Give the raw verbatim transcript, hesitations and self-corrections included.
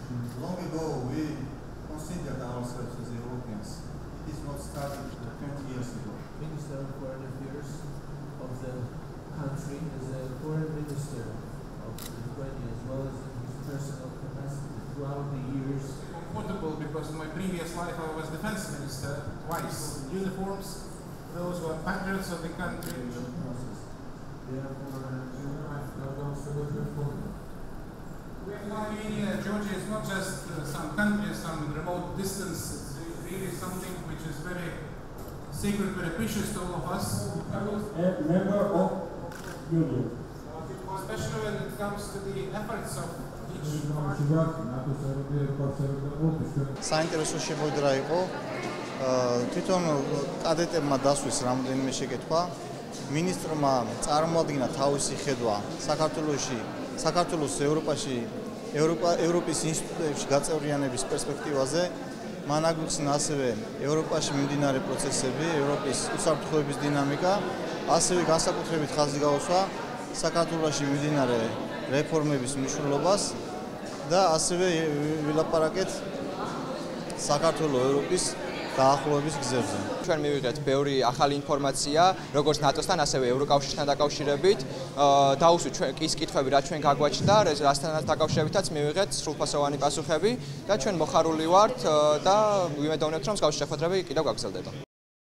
Long ago, we considered ourselves as Europeans. It is not started twenty years ago. Minister of Foreign Affairs of the country is a foreign minister of Lithuania as well as in his personal capacity throughout the years. Comfortable because in my previous life I was defense minister twice. Uniforms, those were patriots of the country. Armenia, Georgia is not just uh, some country, some remote distance. It's really something which is very sacred, very precious to all of us. A member of Union. Especially when it comes to the efforts of each party. საინტერესო შემოიდრა იყო თვითონ კადეტებმა დასვის რამდენიმე შეკითხვა მინისტრმა წარმოადგინა თავისი ხედვა საქართველოში საქართველოს ევროპაში ევროპის ინსტიტუტებში გაწევრიანების პერსპექტივაზე მან აგვიხსნა ასევე ევროპაში მიმდინარე პროცესები ევროპის უსაფრთხოების დინამიკა ასევე განსაკუთრებით ხაზი გაუსვა საქართველოში მიმდინარე რეფორმების მნიშვნელობას და ასევე ვილაპარაკეთ საქართველოს ევროპის დაახლოების გზებზე. ჩვენ მივიღეთ ბევრი ახალი ინფორმაცია, როგორც ნატოსთან, ასევე ევროკავშირთან დაკავშირებით. დაუსვით ჩვენ ის კითხვები, რაც ჩვენ გაგვაჩნდა, რასთანაც დაკავშირებითაც მივიღეთ სრულფასოვანი პასუხები და ჩვენ მოხარული ვართ და ვიმედოვნებთ, რომ მსგავსი შეხვედრები კიდევ გაგრძელდება.